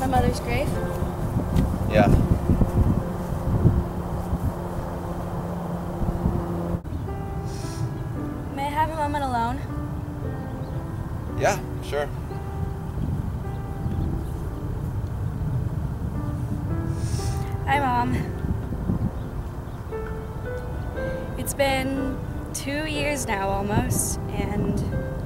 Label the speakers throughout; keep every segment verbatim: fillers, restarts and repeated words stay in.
Speaker 1: mother's grave?
Speaker 2: Yeah.
Speaker 1: May I have a moment alone?
Speaker 2: Yeah, sure.
Speaker 1: Hi, Mom. It's been two years now almost, and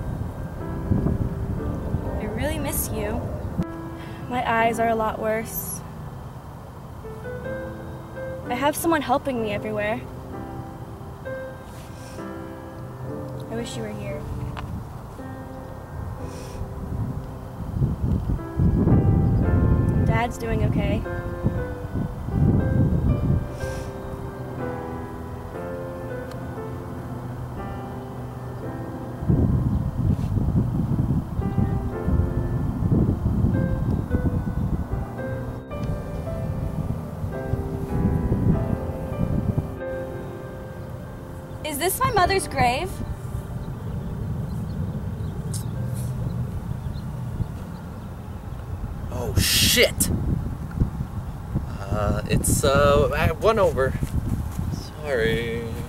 Speaker 1: I really miss you. My eyes are a lot worse. I have someone helping me everywhere. I wish you were here. Dad's doing okay. Is this my mother's grave?
Speaker 2: Oh, shit! Uh, it's, uh, one over. Sorry.